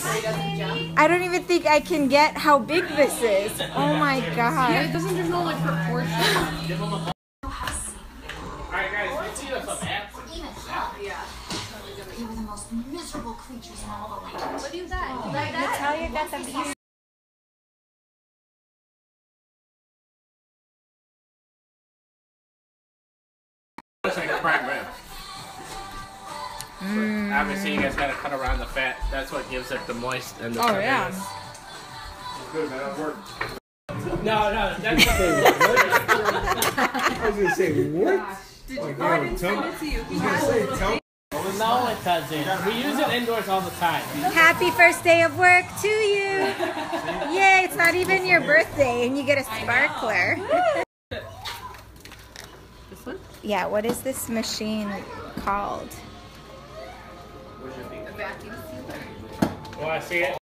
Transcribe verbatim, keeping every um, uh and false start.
he doesn't jump. I don't even think I can get how big this is. Oh my god. Yeah, it doesn't there's no like proportion. Alright guys, we see us some apps. Yeah. They were the most miserable creatures in all the land. What do you got? You like that? Natalia got the view. Looks like prime rib. Mm. Obviously, you guys gotta cut around the fat. That's what gives it the moist and the. Oh yeah. It's good, man. It worked. No, no, that's I was gonna say what? Did Oh, you? no, Oh, I didn't tell send me. it to you. He I was has a gonna say, little tell me. No, it doesn't. We use it indoors all the time. Happy first day of work to you. Yay, it's not even your birthday and you get a sparkler. This one? Yeah, what is this machine called? A vacuum sealer. Want to see it?